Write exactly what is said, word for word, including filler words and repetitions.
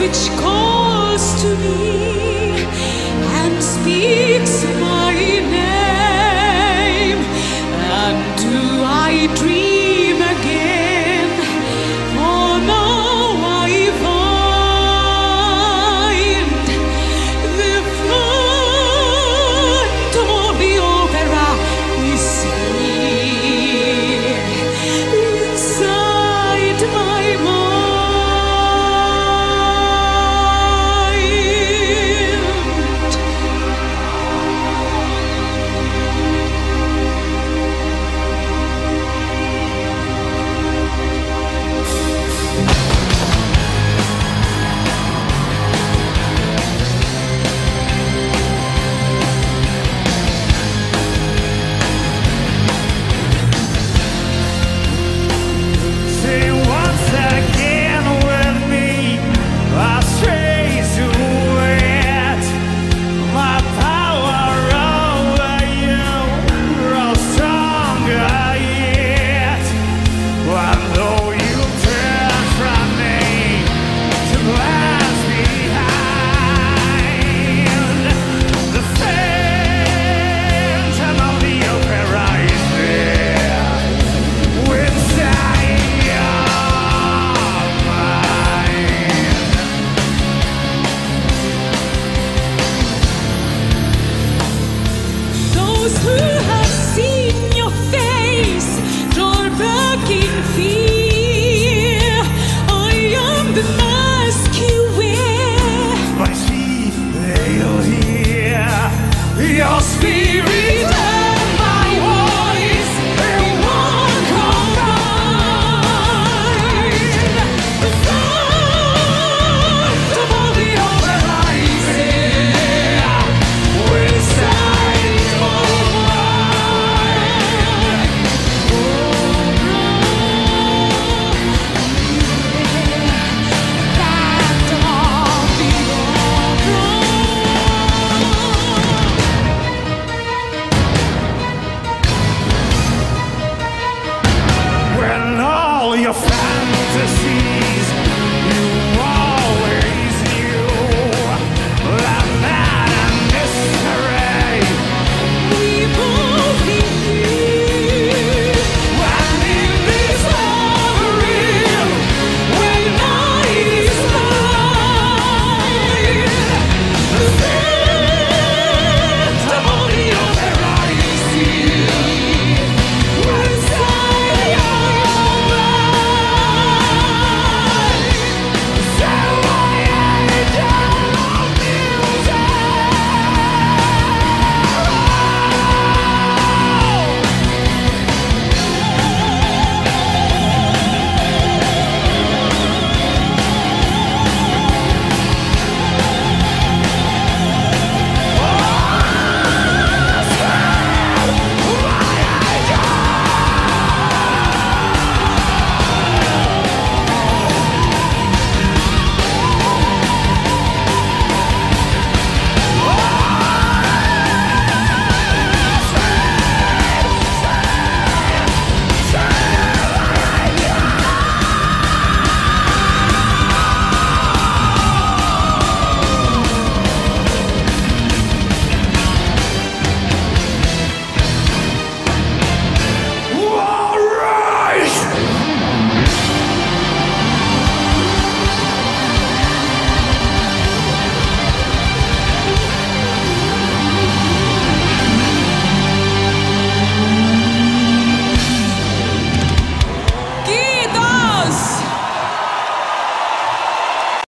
which calls to me and speaks my name. And do I dream again? For now I find the phantom of the opera is here inside my mind. Say once again with me, I stray to it. My power over you grows stronger yet. And though you turn from me to glance behind, the phantom of the opera is there inside your mind. Those who have seen your face draw back in fear. I am the mask you wear. My speed they'll hear your spirit